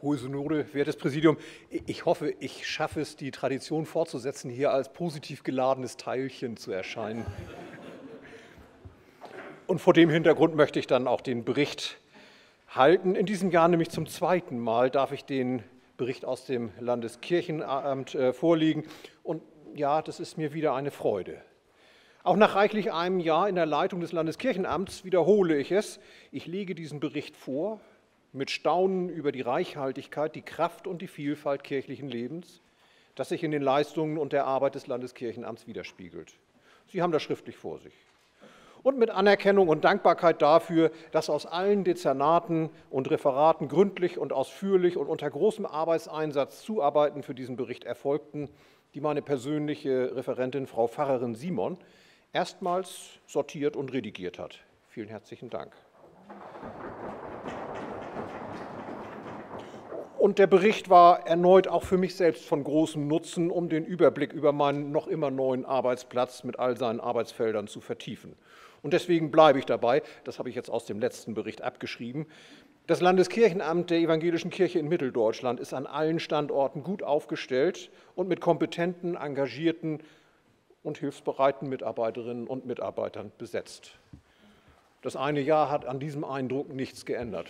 Hohe Synode, wertes Präsidium, ich hoffe, ich schaffe es, die Tradition fortzusetzen, hier als positiv geladenes Teilchen zu erscheinen. Und vor dem Hintergrund möchte ich dann auch den Bericht halten. In diesem Jahr nämlich zum zweiten Mal darf ich den Bericht aus dem Landeskirchenamt vorlegen. Und ja, das ist mir wieder eine Freude. Auch nach reichlich einem Jahr in der Leitung des Landeskirchenamts wiederhole ich es. Ich lege diesen Bericht vor mit Staunen über die Reichhaltigkeit, die Kraft und die Vielfalt kirchlichen Lebens, das sich in den Leistungen und der Arbeit des Landeskirchenamts widerspiegelt. Sie haben das schriftlich vor sich. Und mit Anerkennung und Dankbarkeit dafür, dass aus allen Dezernaten und Referaten gründlich und ausführlich und unter großem Arbeitseinsatz Zuarbeiten für diesen Bericht erfolgten, die meine persönliche Referentin, Frau Pfarrerin Simon, erstmals sortiert und redigiert hat. Vielen herzlichen Dank. Und der Bericht war erneut auch für mich selbst von großem Nutzen, um den Überblick über meinen noch immer neuen Arbeitsplatz mit all seinen Arbeitsfeldern zu vertiefen. Und deswegen bleibe ich dabei, das habe ich jetzt aus dem letzten Bericht abgeschrieben, das Landeskirchenamt der Evangelischen Kirche in Mitteldeutschland ist an allen Standorten gut aufgestellt und mit kompetenten, engagierten und hilfsbereiten Mitarbeiterinnen und Mitarbeitern besetzt. Das eine Jahr hat an diesem Eindruck nichts geändert.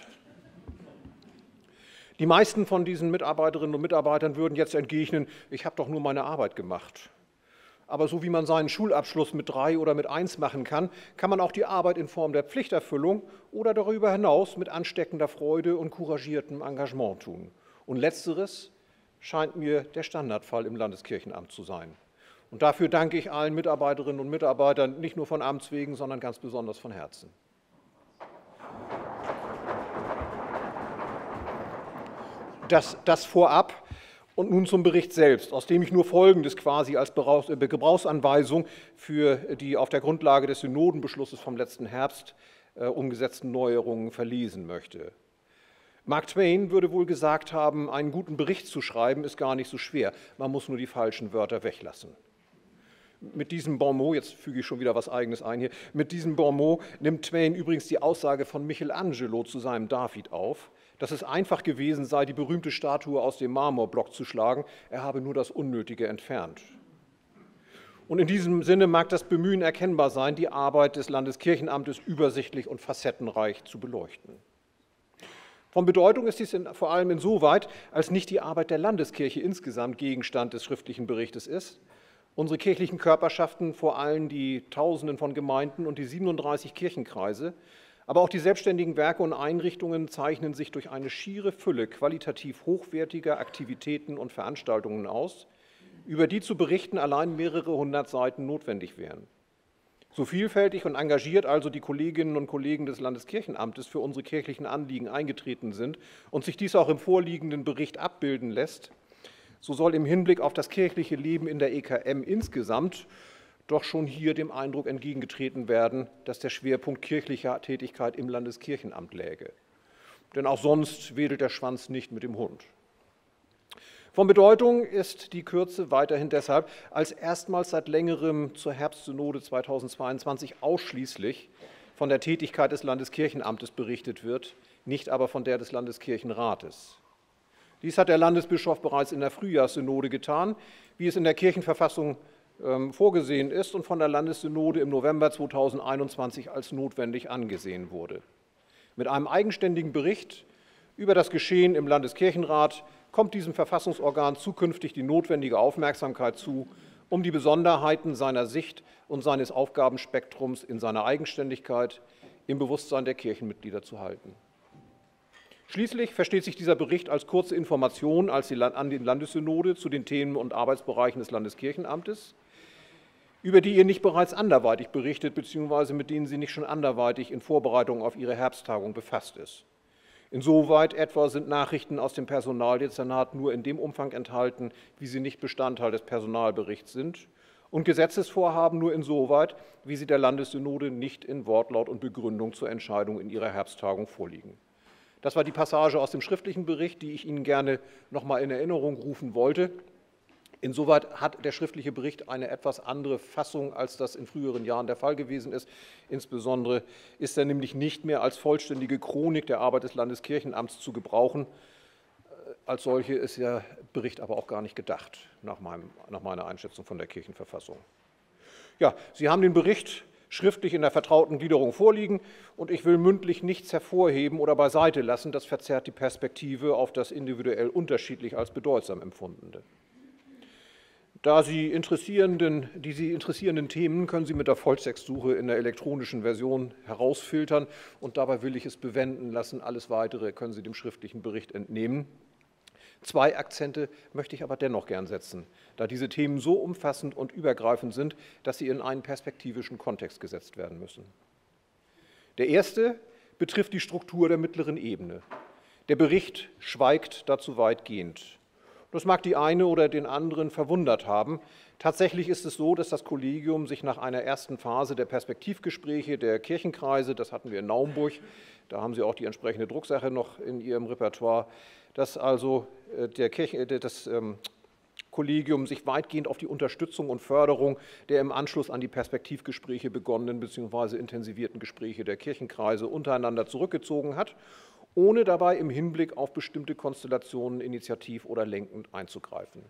Die meisten von diesen Mitarbeiterinnen und Mitarbeitern würden jetzt entgegnen, ich habe doch nur meine Arbeit gemacht. Aber so wie man seinen Schulabschluss mit 3 oder mit 1 machen kann, kann man auch die Arbeit in Form der Pflichterfüllung oder darüber hinaus mit ansteckender Freude und couragiertem Engagement tun. Und letzteres scheint mir der Standardfall im Landeskirchenamt zu sein. Und dafür danke ich allen Mitarbeiterinnen und Mitarbeitern, nicht nur von Amts wegen, sondern ganz besonders von Herzen. Das vorab und nun zum Bericht selbst, aus dem ich nur Folgendes quasi als Gebrauchsanweisung für die auf der Grundlage des Synodenbeschlusses vom letzten Herbst umgesetzten Neuerungen verlesen möchte. Mark Twain würde wohl gesagt haben, einen guten Bericht zu schreiben ist gar nicht so schwer, man muss nur die falschen Wörter weglassen. Mit diesem Bonmot, jetzt füge ich schon wieder was Eigenes ein hier, mit diesem Bonmot nimmt Twain übrigens die Aussage von Michelangelo zu seinem David auf, dass es einfach gewesen sei, die berühmte Statue aus dem Marmorblock zu schlagen, er habe nur das Unnötige entfernt. Und in diesem Sinne mag das Bemühen erkennbar sein, die Arbeit des Landeskirchenamtes übersichtlich und facettenreich zu beleuchten. Von Bedeutung ist dies vor allem insoweit, als nicht die Arbeit der Landeskirche insgesamt Gegenstand des schriftlichen Berichtes ist. Unsere kirchlichen Körperschaften, vor allem die Tausenden von Gemeinden und die 37 Kirchenkreise, aber auch die selbstständigen Werke und Einrichtungen zeichnen sich durch eine schiere Fülle qualitativ hochwertiger Aktivitäten und Veranstaltungen aus, über die zu berichten allein mehrere hundert Seiten notwendig wären. So vielfältig und engagiert also die Kolleginnen und Kollegen des Landeskirchenamtes für unsere kirchlichen Anliegen eingetreten sind und sich dies auch im vorliegenden Bericht abbilden lässt, so soll im Hinblick auf das kirchliche Leben in der EKM insgesamt doch schon hier dem Eindruck entgegengetreten werden, dass der Schwerpunkt kirchlicher Tätigkeit im Landeskirchenamt läge. Denn auch sonst wedelt der Schwanz nicht mit dem Hund. Von Bedeutung ist die Kürze weiterhin deshalb, als erstmals seit längerem zur Herbstsynode 2022 ausschließlich von der Tätigkeit des Landeskirchenamtes berichtet wird, nicht aber von der des Landeskirchenrates. Dies hat der Landesbischof bereits in der Frühjahrssynode getan, wie es in der Kirchenverfassung vorgesehen ist und von der Landessynode im November 2021 als notwendig angesehen wurde. Mit einem eigenständigen Bericht über das Geschehen im Landeskirchenrat kommt diesem Verfassungsorgan zukünftig die notwendige Aufmerksamkeit zu, um die Besonderheiten seiner Sicht und seines Aufgabenspektrums in seiner Eigenständigkeit im Bewusstsein der Kirchenmitglieder zu halten. Schließlich versteht sich dieser Bericht als kurze Information an die Landessynode zu den Themen und Arbeitsbereichen des Landeskirchenamtes, über die ihr nicht bereits anderweitig berichtet, beziehungsweise mit denen sie nicht schon anderweitig in Vorbereitung auf ihre Herbsttagung befasst ist. Insoweit etwa sind Nachrichten aus dem Personaldezernat nur in dem Umfang enthalten, wie sie nicht Bestandteil des Personalberichts sind, und Gesetzesvorhaben nur insoweit, wie sie der Landessynode nicht in Wortlaut und Begründung zur Entscheidung in ihrer Herbsttagung vorliegen. Das war die Passage aus dem schriftlichen Bericht, die ich Ihnen gerne noch mal in Erinnerung rufen wollte. Insoweit hat der schriftliche Bericht eine etwas andere Fassung, als das in früheren Jahren der Fall gewesen ist. Insbesondere ist er nämlich nicht mehr als vollständige Chronik der Arbeit des Landeskirchenamts zu gebrauchen, als solche ist der Bericht aber auch gar nicht gedacht, nach meiner Einschätzung von der Kirchenverfassung. Ja, Sie haben den Bericht schriftlich in der vertrauten Gliederung vorliegen und ich will mündlich nichts hervorheben oder beiseite lassen, das verzerrt die Perspektive auf das individuell unterschiedlich als bedeutsam Empfundene. Die Sie interessierenden Themen können Sie mit der Volltextsuche in der elektronischen Version herausfiltern und dabei will ich es bewenden lassen. Alles Weitere können Sie dem schriftlichen Bericht entnehmen. 2 Akzente möchte ich aber dennoch gern setzen, da diese Themen so umfassend und übergreifend sind, dass sie in einen perspektivischen Kontext gesetzt werden müssen. Der erste betrifft die Struktur der mittleren Ebene. Der Bericht schweigt dazu weitgehend. Das mag die eine oder den anderen verwundert haben. Tatsächlich ist es so, dass das Kollegium sich nach einer ersten Phase der Perspektivgespräche der Kirchenkreise, das hatten wir in Naumburg, da haben Sie auch die entsprechende Drucksache noch in Ihrem Repertoire, dass also das Kollegium sich weitgehend auf die Unterstützung und Förderung der im Anschluss an die Perspektivgespräche begonnenen bzw. intensivierten Gespräche der Kirchenkreise untereinander zurückgezogen hat, ohne dabei im Hinblick auf bestimmte Konstellationen initiativ oder lenkend einzugreifen.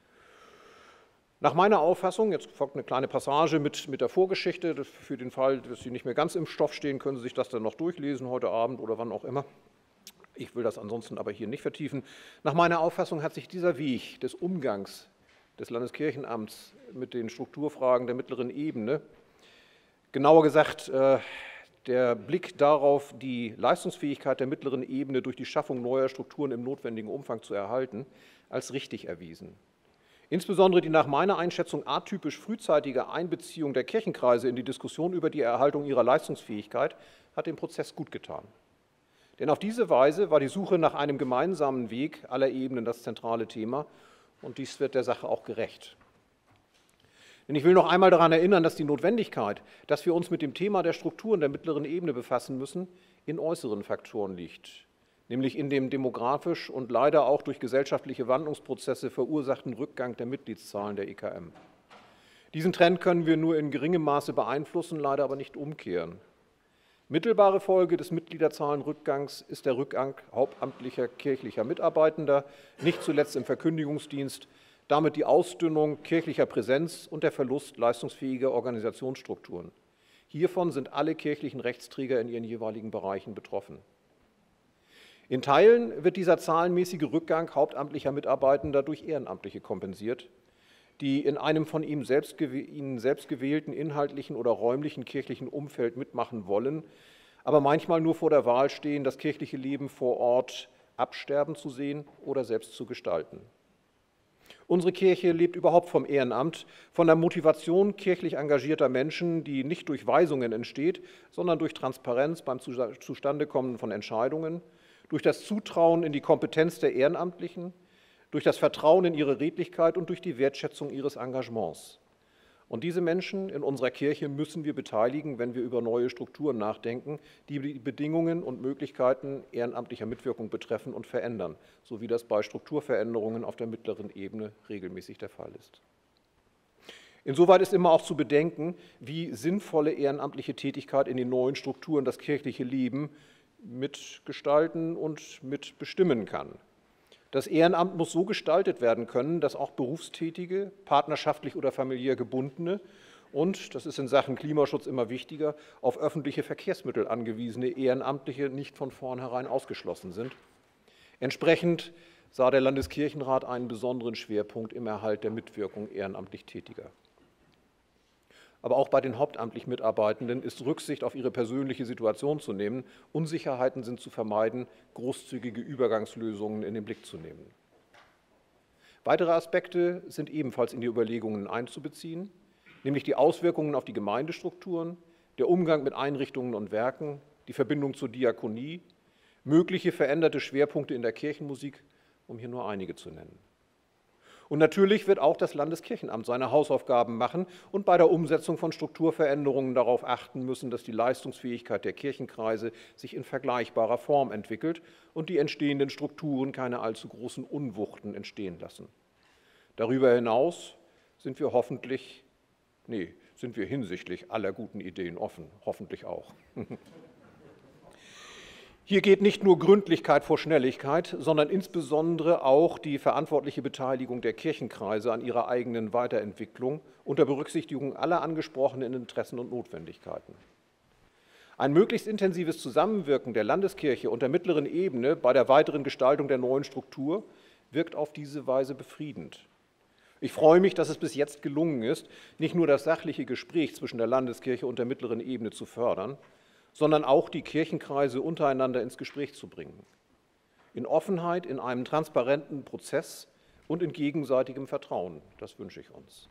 Nach meiner Auffassung, jetzt folgt eine kleine Passage mit der Vorgeschichte, für den Fall, dass Sie nicht mehr ganz im Stoff stehen, können Sie sich das dann noch durchlesen, heute Abend oder wann auch immer. Ich will das ansonsten aber hier nicht vertiefen. Nach meiner Auffassung hat sich dieser Weg des Umgangs des Landeskirchenamts mit den Strukturfragen der mittleren Ebene, genauer gesagt der Blick darauf, die Leistungsfähigkeit der mittleren Ebene durch die Schaffung neuer Strukturen im notwendigen Umfang zu erhalten, als richtig erwiesen. Insbesondere die nach meiner Einschätzung atypisch frühzeitige Einbeziehung der Kirchenkreise in die Diskussion über die Erhaltung ihrer Leistungsfähigkeit hat dem Prozess gut getan. Denn auf diese Weise war die Suche nach einem gemeinsamen Weg aller Ebenen das zentrale Thema und dies wird der Sache auch gerecht. Denn ich will noch einmal daran erinnern, dass die Notwendigkeit, dass wir uns mit dem Thema der Strukturen der mittleren Ebene befassen müssen, in äußeren Faktoren liegt, nämlich in dem demografisch und leider auch durch gesellschaftliche Wandlungsprozesse verursachten Rückgang der Mitgliedszahlen der EKM. Diesen Trend können wir nur in geringem Maße beeinflussen, leider aber nicht umkehren. Mittelbare Folge des Mitgliederzahlenrückgangs ist der Rückgang hauptamtlicher kirchlicher Mitarbeitender, nicht zuletzt im Verkündigungsdienst, damit die Ausdünnung kirchlicher Präsenz und der Verlust leistungsfähiger Organisationsstrukturen. Hiervon sind alle kirchlichen Rechtsträger in ihren jeweiligen Bereichen betroffen. In Teilen wird dieser zahlenmäßige Rückgang hauptamtlicher Mitarbeitender durch Ehrenamtliche kompensiert, die in einem von ihnen selbst gewählten inhaltlichen oder räumlichen kirchlichen Umfeld mitmachen wollen, aber manchmal nur vor der Wahl stehen, das kirchliche Leben vor Ort absterben zu sehen oder selbst zu gestalten. Unsere Kirche lebt überhaupt vom Ehrenamt, von der Motivation kirchlich engagierter Menschen, die nicht durch Weisungen entsteht, sondern durch Transparenz beim Zustandekommen von Entscheidungen, durch das Zutrauen in die Kompetenz der Ehrenamtlichen, durch das Vertrauen in ihre Redlichkeit und durch die Wertschätzung ihres Engagements. Und diese Menschen in unserer Kirche müssen wir beteiligen, wenn wir über neue Strukturen nachdenken, die die Bedingungen und Möglichkeiten ehrenamtlicher Mitwirkung betreffen und verändern, so wie das bei Strukturveränderungen auf der mittleren Ebene regelmäßig der Fall ist. Insoweit ist immer auch zu bedenken, wie sinnvolle ehrenamtliche Tätigkeit in den neuen Strukturen das kirchliche Leben mitgestalten und mitbestimmen kann. Das Ehrenamt muss so gestaltet werden können, dass auch berufstätige, partnerschaftlich oder familiär gebundene und, das ist in Sachen Klimaschutz immer wichtiger, auf öffentliche Verkehrsmittel angewiesene Ehrenamtliche nicht von vornherein ausgeschlossen sind. Entsprechend sah der Landeskirchenrat einen besonderen Schwerpunkt im Erhalt der Mitwirkung ehrenamtlich Tätiger. Aber auch bei den hauptamtlich Mitarbeitenden ist Rücksicht auf ihre persönliche Situation zu nehmen. Unsicherheiten sind zu vermeiden, großzügige Übergangslösungen in den Blick zu nehmen. Weitere Aspekte sind ebenfalls in die Überlegungen einzubeziehen, nämlich die Auswirkungen auf die Gemeindestrukturen, der Umgang mit Einrichtungen und Werken, die Verbindung zur Diakonie, mögliche veränderte Schwerpunkte in der Kirchenmusik, um hier nur einige zu nennen. Und natürlich wird auch das Landeskirchenamt seine Hausaufgaben machen und bei der Umsetzung von Strukturveränderungen darauf achten müssen, dass die Leistungsfähigkeit der Kirchenkreise sich in vergleichbarer Form entwickelt und die entstehenden Strukturen keine allzu großen Unwuchten entstehen lassen. Darüber hinaus sind wir hinsichtlich aller guten Ideen offen, hoffentlich auch. Hier geht nicht nur Gründlichkeit vor Schnelligkeit, sondern insbesondere auch die verantwortliche Beteiligung der Kirchenkreise an ihrer eigenen Weiterentwicklung unter Berücksichtigung aller angesprochenen Interessen und Notwendigkeiten. Ein möglichst intensives Zusammenwirken der Landeskirche und der mittleren Ebene bei der weiteren Gestaltung der neuen Struktur wirkt auf diese Weise befriedend. Ich freue mich, dass es bis jetzt gelungen ist, nicht nur das sachliche Gespräch zwischen der Landeskirche und der mittleren Ebene zu fördern, sondern auch die Kirchenkreise untereinander ins Gespräch zu bringen. In Offenheit, in einem transparenten Prozess und in gegenseitigem Vertrauen. Das wünsche ich uns.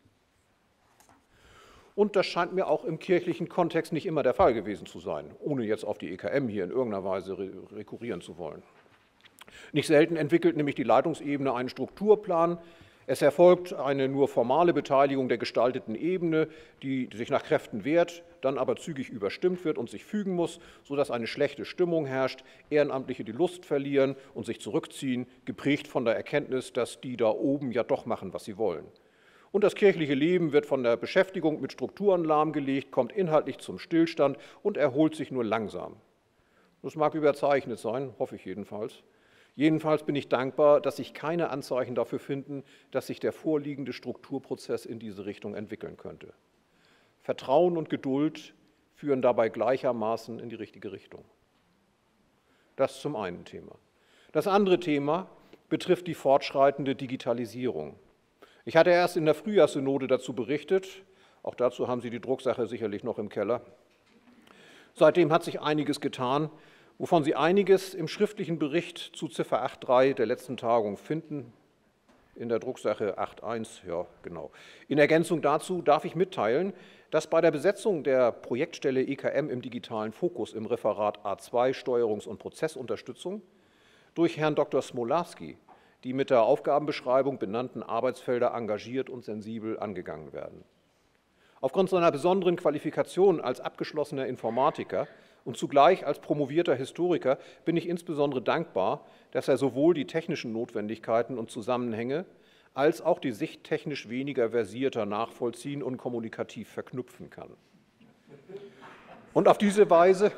Und das scheint mir auch im kirchlichen Kontext nicht immer der Fall gewesen zu sein, ohne jetzt auf die EKM hier in irgendeiner Weise rekurrieren zu wollen. Nicht selten entwickelt nämlich die Leitungsebene einen Strukturplan. Es erfolgt eine nur formale Beteiligung der gestalteten Ebene, die sich nach Kräften wehrt, dann aber zügig überstimmt wird und sich fügen muss, sodass eine schlechte Stimmung herrscht, Ehrenamtliche die Lust verlieren und sich zurückziehen, geprägt von der Erkenntnis, dass die da oben ja doch machen, was sie wollen. Und das kirchliche Leben wird von der Beschäftigung mit Strukturen lahmgelegt, kommt inhaltlich zum Stillstand und erholt sich nur langsam. Das mag überzeichnet sein, hoffe ich jedenfalls. Jedenfalls bin ich dankbar, dass sich keine Anzeichen dafür finden, dass sich der vorliegende Strukturprozess in diese Richtung entwickeln könnte. Vertrauen und Geduld führen dabei gleichermaßen in die richtige Richtung. Das zum einen Thema. Das andere Thema betrifft die fortschreitende Digitalisierung. Ich hatte erst in der Frühjahrssynode dazu berichtet, auch dazu haben Sie die Drucksache sicherlich noch im Keller. Seitdem hat sich einiges getan, wovon Sie einiges im schriftlichen Bericht zu Ziffer 8.3 der letzten Tagung finden, in der Drucksache 8.1, ja genau. In Ergänzung dazu darf ich mitteilen, dass bei der Besetzung der Projektstelle EKM im digitalen Fokus im Referat A2 Steuerungs- und Prozessunterstützung durch Herrn Dr. Smolarski die mit der Aufgabenbeschreibung benannten Arbeitsfelder engagiert und sensibel angegangen werden. Aufgrund seiner besonderen Qualifikation als abgeschlossener Informatiker und zugleich als promovierter Historiker bin ich insbesondere dankbar, dass er sowohl die technischen Notwendigkeiten und Zusammenhänge als auch die sichttechnisch weniger versierter nachvollziehen und kommunikativ verknüpfen kann. Und auf diese Weise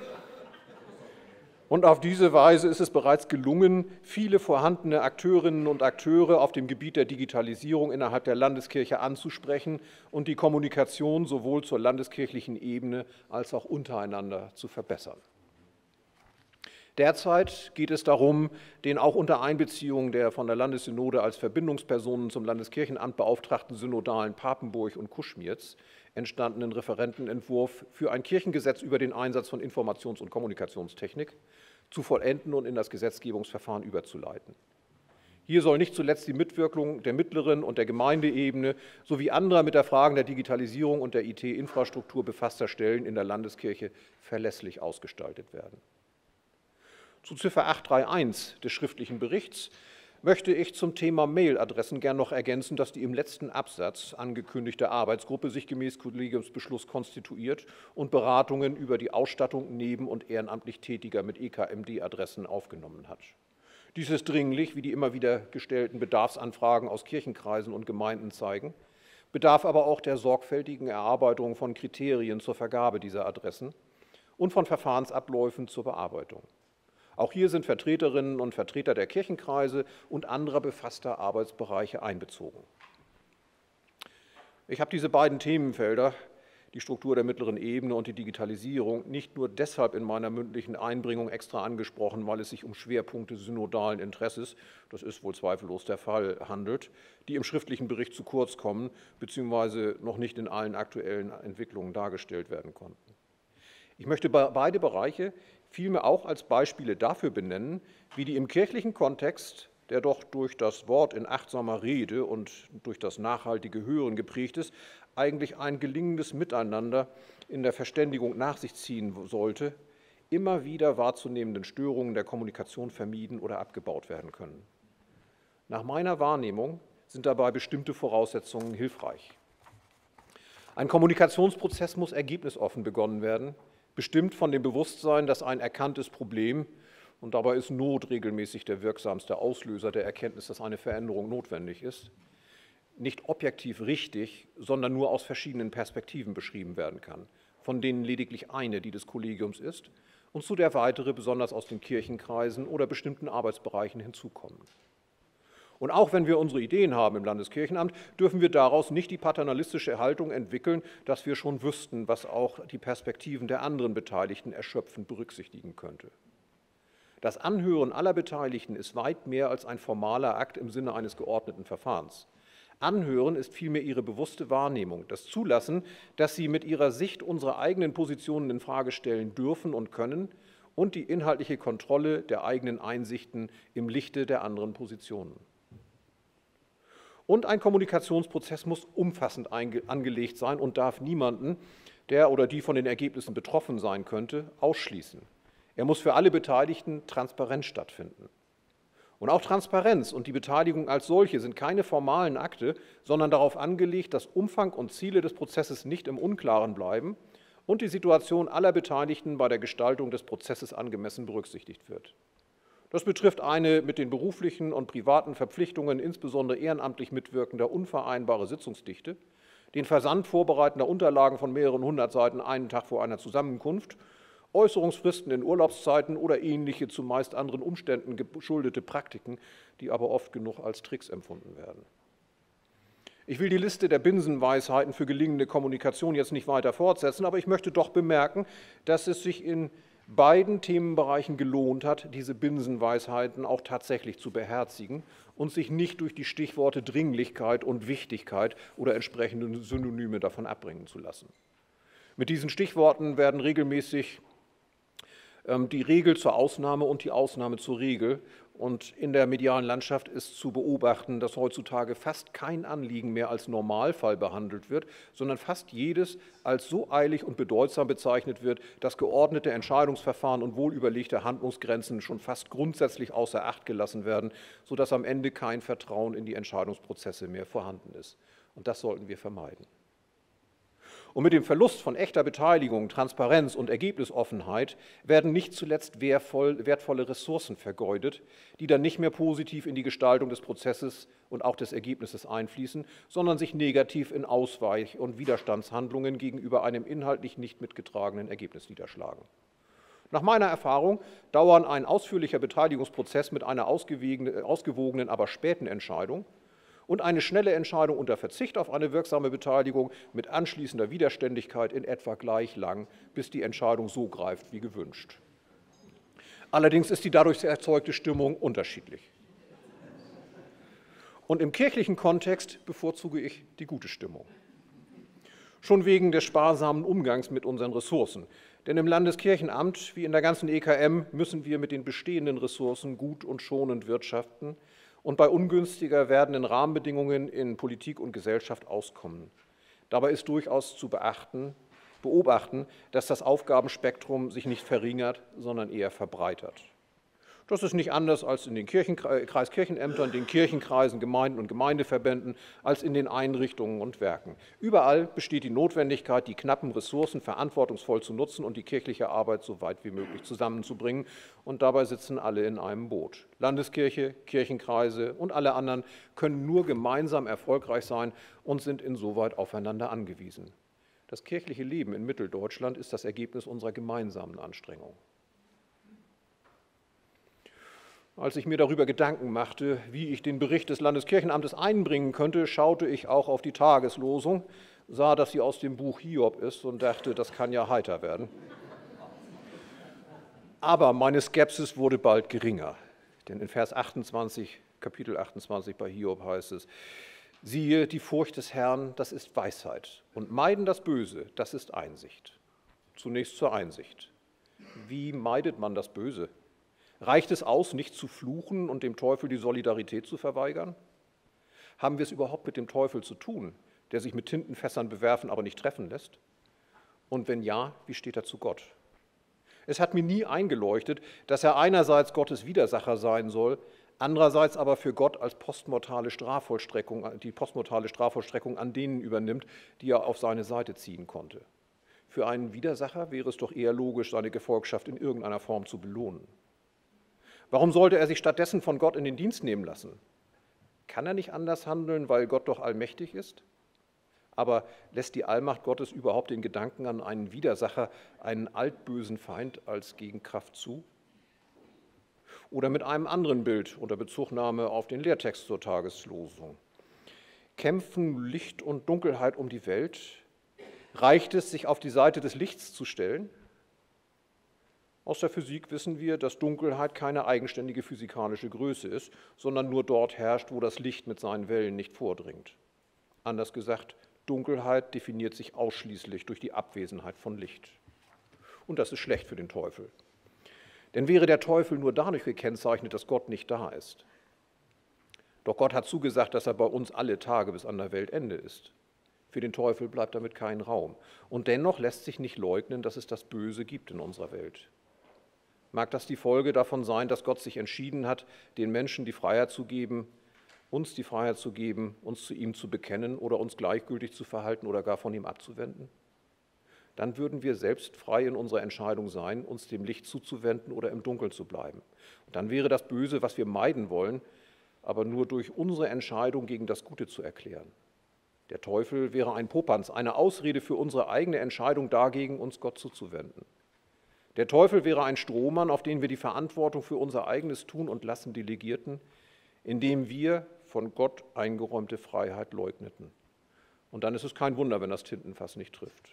ist es bereits gelungen, viele vorhandene Akteurinnen und Akteure auf dem Gebiet der Digitalisierung innerhalb der Landeskirche anzusprechen und die Kommunikation sowohl zur landeskirchlichen Ebene als auch untereinander zu verbessern. Derzeit geht es darum, den auch unter Einbeziehung der von der Landessynode als Verbindungspersonen zum Landeskirchenamt beauftragten Synodalen Papenburg und Kuschmierz entstandenen Referentenentwurf für ein Kirchengesetz über den Einsatz von Informations- und Kommunikationstechnik zu vollenden und in das Gesetzgebungsverfahren überzuleiten. Hier soll nicht zuletzt die Mitwirkung der mittleren und der Gemeindeebene sowie anderer mit der Frage der Digitalisierung und der IT-Infrastruktur befasster Stellen in der Landeskirche verlässlich ausgestaltet werden. Zu Ziffer 8.3.1 des schriftlichen Berichts möchte ich zum Thema Mailadressen gern noch ergänzen, dass die im letzten Absatz angekündigte Arbeitsgruppe sich gemäß Kollegiumsbeschluss konstituiert und Beratungen über die Ausstattung neben- und ehrenamtlich Tätiger mit EKMD-Adressen aufgenommen hat. Dies ist dringlich, wie die immer wieder gestellten Bedarfsanfragen aus Kirchenkreisen und Gemeinden zeigen, bedarf aber auch der sorgfältigen Erarbeitung von Kriterien zur Vergabe dieser Adressen und von Verfahrensabläufen zur Bearbeitung. Auch hier sind Vertreterinnen und Vertreter der Kirchenkreise und anderer befasster Arbeitsbereiche einbezogen. Ich habe diese beiden Themenfelder, die Struktur der mittleren Ebene und die Digitalisierung, nicht nur deshalb in meiner mündlichen Einbringung extra angesprochen, weil es sich um Schwerpunkte synodalen Interesses, das ist wohl zweifellos der Fall, handelt, die im schriftlichen Bericht zu kurz kommen bzw. noch nicht in allen aktuellen Entwicklungen dargestellt werden konnten. Ich möchte beide Bereiche vielmehr auch als Beispiele dafür benennen, wie die im kirchlichen Kontext, der doch durch das Wort in achtsamer Rede und durch das nachhaltige Hören geprägt ist, eigentlich ein gelingendes Miteinander in der Verständigung nach sich ziehen sollte, immer wieder wahrzunehmenden Störungen der Kommunikation vermieden oder abgebaut werden können. Nach meiner Wahrnehmung sind dabei bestimmte Voraussetzungen hilfreich. Ein Kommunikationsprozess muss ergebnisoffen begonnen werden, bestimmt von dem Bewusstsein, dass ein erkanntes Problem, und dabei ist Not regelmäßig der wirksamste Auslöser der Erkenntnis, dass eine Veränderung notwendig ist, nicht objektiv richtig, sondern nur aus verschiedenen Perspektiven beschrieben werden kann, von denen lediglich eine die des Kollegiums ist und zu der weitere, besonders aus den Kirchenkreisen oder bestimmten Arbeitsbereichen hinzukommen. Und auch wenn wir unsere Ideen haben im Landeskirchenamt, dürfen wir daraus nicht die paternalistische Haltung entwickeln, dass wir schon wüssten, was auch die Perspektiven der anderen Beteiligten erschöpfend berücksichtigen könnte. Das Anhören aller Beteiligten ist weit mehr als ein formaler Akt im Sinne eines geordneten Verfahrens. Anhören ist vielmehr ihre bewusste Wahrnehmung, das Zulassen, dass sie mit ihrer Sicht unsere eigenen Positionen in Frage stellen dürfen und können und die inhaltliche Kontrolle der eigenen Einsichten im Lichte der anderen Positionen. Und ein Kommunikationsprozess muss umfassend angelegt sein und darf niemanden, der oder die von den Ergebnissen betroffen sein könnte, ausschließen. Er muss für alle Beteiligten transparent stattfinden. Und auch Transparenz und die Beteiligung als solche sind keine formalen Akte, sondern darauf angelegt, dass Umfang und Ziele des Prozesses nicht im Unklaren bleiben und die Situation aller Beteiligten bei der Gestaltung des Prozesses angemessen berücksichtigt wird. Das betrifft eine mit den beruflichen und privaten Verpflichtungen, insbesondere ehrenamtlich Mitwirkender, unvereinbare Sitzungsdichte, den Versand vorbereitender Unterlagen von mehreren hundert Seiten einen Tag vor einer Zusammenkunft, Äußerungsfristen in Urlaubszeiten oder ähnliche zumeist anderen Umständen geschuldete Praktiken, die aber oft genug als Tricks empfunden werden. Ich will die Liste der Binsenweisheiten für gelingende Kommunikation jetzt nicht weiter fortsetzen, aber ich möchte doch bemerken, dass es sich in beiden Themenbereichen gelohnt hat, diese Binsenweisheiten auch tatsächlich zu beherzigen und sich nicht durch die Stichworte Dringlichkeit und Wichtigkeit oder entsprechende Synonyme davon abbringen zu lassen. Mit diesen Stichworten werden regelmäßig die Regel zur Ausnahme und die Ausnahme zur Regel. Und in der medialen Landschaft ist zu beobachten, dass heutzutage fast kein Anliegen mehr als Normalfall behandelt wird, sondern fast jedes als so eilig und bedeutsam bezeichnet wird, dass geordnete Entscheidungsverfahren und wohlüberlegte Handlungsgrenzen schon fast grundsätzlich außer Acht gelassen werden, sodass am Ende kein Vertrauen in die Entscheidungsprozesse mehr vorhanden ist. Und das sollten wir vermeiden. Und mit dem Verlust von echter Beteiligung, Transparenz und Ergebnisoffenheit werden nicht zuletzt wertvolle Ressourcen vergeudet, die dann nicht mehr positiv in die Gestaltung des Prozesses und auch des Ergebnisses einfließen, sondern sich negativ in Ausweich- und Widerstandshandlungen gegenüber einem inhaltlich nicht mitgetragenen Ergebnis niederschlagen. Nach meiner Erfahrung dauern ein ausführlicher Beteiligungsprozess mit einer ausgewogenen, aber späten Entscheidung und eine schnelle Entscheidung unter Verzicht auf eine wirksame Beteiligung mit anschließender Widerständigkeit in etwa gleich lang, bis die Entscheidung so greift wie gewünscht. Allerdings ist die dadurch erzeugte Stimmung unterschiedlich. Und im kirchlichen Kontext bevorzuge ich die gute Stimmung. Schon wegen des sparsamen Umgangs mit unseren Ressourcen. Denn im Landeskirchenamt wie in der ganzen EKM müssen wir mit den bestehenden Ressourcen gut und schonend wirtschaften und bei ungünstiger werdenden Rahmenbedingungen in Politik und Gesellschaft auskommen. Dabei ist durchaus zu beobachten, dass das Aufgabenspektrum sich nicht verringert, sondern eher verbreitert. Das ist nicht anders als in den Kreiskirchenämtern, den Kirchenkreisen, Gemeinden und Gemeindeverbänden, als in den Einrichtungen und Werken. Überall besteht die Notwendigkeit, die knappen Ressourcen verantwortungsvoll zu nutzen und die kirchliche Arbeit so weit wie möglich zusammenzubringen. Und dabei sitzen alle in einem Boot. Landeskirche, Kirchenkreise und alle anderen können nur gemeinsam erfolgreich sein und sind insoweit aufeinander angewiesen. Das kirchliche Leben in Mitteldeutschland ist das Ergebnis unserer gemeinsamen Anstrengungen. Als ich mir darüber Gedanken machte, wie ich den Bericht des Landeskirchenamtes einbringen könnte, schaute ich auch auf die Tageslosung, sah, dass sie aus dem Buch Hiob ist und dachte, das kann ja heiter werden. Aber meine Skepsis wurde bald geringer, denn in Vers 28, Kapitel 28 bei Hiob heißt es: Siehe, die Furcht des Herrn, das ist Weisheit, und meiden das Böse, das ist Einsicht. Zunächst zur Einsicht. Wie meidet man das Böse? Reicht es aus, nicht zu fluchen und dem Teufel die Solidarität zu verweigern? Haben wir es überhaupt mit dem Teufel zu tun, der sich mit Tintenfässern bewerfen, aber nicht treffen lässt? Und wenn ja, wie steht er zu Gott? Es hat mir nie eingeleuchtet, dass er einerseits Gottes Widersacher sein soll, andererseits aber für Gott als die postmortale Strafvollstreckung an denen übernimmt, die er auf seine Seite ziehen konnte. Für einen Widersacher wäre es doch eher logisch, seine Gefolgschaft in irgendeiner Form zu belohnen. Warum sollte er sich stattdessen von Gott in den Dienst nehmen lassen? Kann er nicht anders handeln, weil Gott doch allmächtig ist? Aber lässt die Allmacht Gottes überhaupt den Gedanken an einen Widersacher, einen altbösen Feind als Gegenkraft zu? Oder mit einem anderen Bild unter Bezugnahme auf den Lehrtext zur Tageslosung. Kämpfen Licht und Dunkelheit um die Welt? Reicht es, sich auf die Seite des Lichts zu stellen? Aus der Physik wissen wir, dass Dunkelheit keine eigenständige physikalische Größe ist, sondern nur dort herrscht, wo das Licht mit seinen Wellen nicht vordringt. Anders gesagt, Dunkelheit definiert sich ausschließlich durch die Abwesenheit von Licht. Und das ist schlecht für den Teufel. Denn wäre der Teufel nur dadurch gekennzeichnet, dass Gott nicht da ist. Doch Gott hat zugesagt, dass er bei uns alle Tage bis an der Weltende ist. Für den Teufel bleibt damit kein Raum. Und dennoch lässt sich nicht leugnen, dass es das Böse gibt in unserer Welt. Mag das die Folge davon sein, dass Gott sich entschieden hat, den Menschen die Freiheit zu geben, uns die Freiheit zu geben, uns zu ihm zu bekennen oder uns gleichgültig zu verhalten oder gar von ihm abzuwenden? Dann würden wir selbst frei in unserer Entscheidung sein, uns dem Licht zuzuwenden oder im Dunkeln zu bleiben. Und dann wäre das Böse, was wir meiden wollen, aber nur durch unsere Entscheidung gegen das Gute zu erklären. Der Teufel wäre ein Popanz, eine Ausrede für unsere eigene Entscheidung dagegen, uns Gott zuzuwenden. Der Teufel wäre ein Strohmann, auf den wir die Verantwortung für unser eigenes Tun und Lassen delegierten, indem wir von Gott eingeräumte Freiheit leugneten. Und dann ist es kein Wunder, wenn das Tintenfass nicht trifft.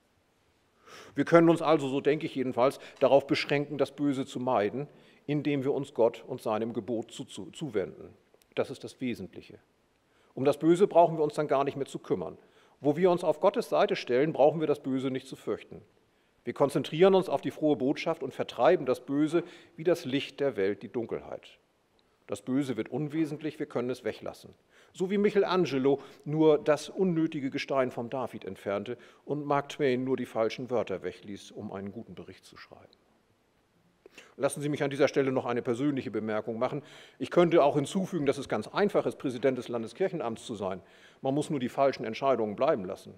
Wir können uns also, so denke ich jedenfalls, darauf beschränken, das Böse zu meiden, indem wir uns Gott und seinem Gebot zuwenden. Das ist das Wesentliche. Um das Böse brauchen wir uns dann gar nicht mehr zu kümmern. Wo wir uns auf Gottes Seite stellen, brauchen wir das Böse nicht zu fürchten. Wir konzentrieren uns auf die frohe Botschaft und vertreiben das Böse wie das Licht der Welt die Dunkelheit. Das Böse wird unwesentlich, wir können es weglassen. So wie Michelangelo nur das unnötige Gestein vom David entfernte und Mark Twain nur die falschen Wörter wegließ, um einen guten Bericht zu schreiben. Lassen Sie mich an dieser Stelle noch eine persönliche Bemerkung machen. Ich könnte auch hinzufügen, dass es ganz einfach ist, Präsident des Landeskirchenamts zu sein. Man muss nur die falschen Entscheidungen bleiben lassen.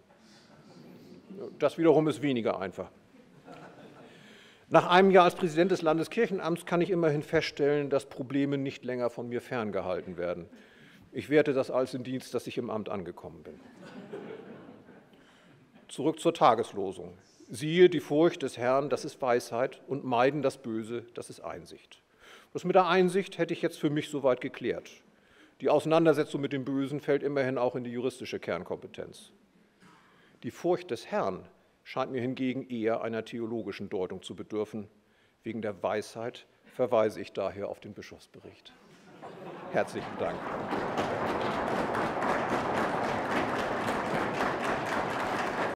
Das wiederum ist weniger einfach. Nach einem Jahr als Präsident des Landeskirchenamts kann ich immerhin feststellen, dass Probleme nicht länger von mir ferngehalten werden. Ich werte das als Indiz, dass ich im Amt angekommen bin. Zurück zur Tageslosung. Siehe die Furcht des Herrn, das ist Weisheit, und meiden das Böse, das ist Einsicht. Das mit der Einsicht hätte ich jetzt für mich soweit geklärt. Die Auseinandersetzung mit dem Bösen fällt immerhin auch in die juristische Kernkompetenz. Die Furcht des Herrn scheint mir hingegen eher einer theologischen Deutung zu bedürfen. Wegen der Weisheit verweise ich daher auf den Bischofsbericht. Herzlichen Dank.